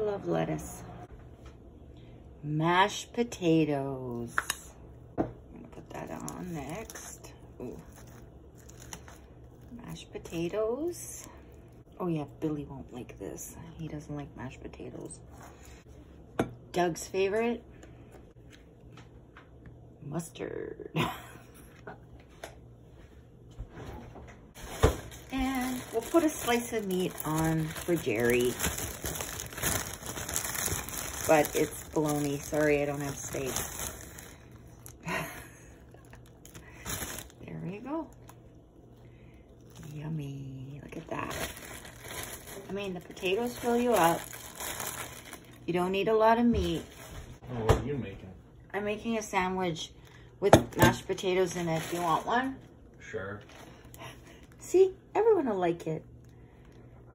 love lettuce. Mashed potatoes. I'm gonna put that on next. Ooh. Mashed potatoes. Oh yeah, Billy won't like this. He doesn't like mashed potatoes. Doug's favorite, mustard. And we'll put a slice of meat on for Jerry. But it's bologna. Sorry, I don't have steak. There we go. Yummy. Look at that. I mean, the potatoes fill you up. You don't need a lot of meat. Oh, what are you making? I'm making a sandwich with mashed potatoes in it. Do you want one? Sure. See, everyone will like it.